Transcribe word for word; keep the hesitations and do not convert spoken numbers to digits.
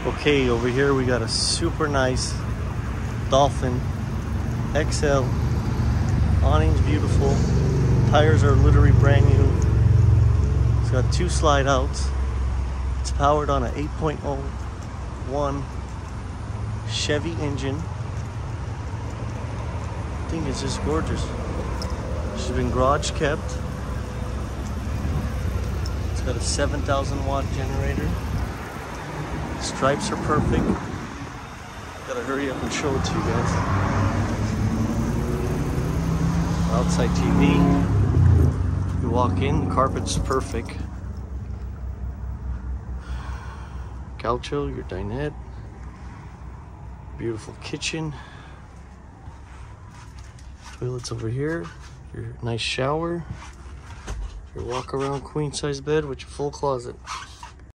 Okay, over here we got a super nice Dolphin X L. Awning's beautiful. Tires are literally brand new. It's got two slide outs. It's powered on an eight point oh one Chevy engine. I think it's just gorgeous. She's been garage kept. It's got a seven thousand watt generator. Stripes are perfect. Gotta hurry up and show it to you guys. Outside T V. You walk in, the carpet's perfect. Gaucho, your dinette. Beautiful kitchen. Toilets over here. Your nice shower. Your walk around queen size bed with your full closet.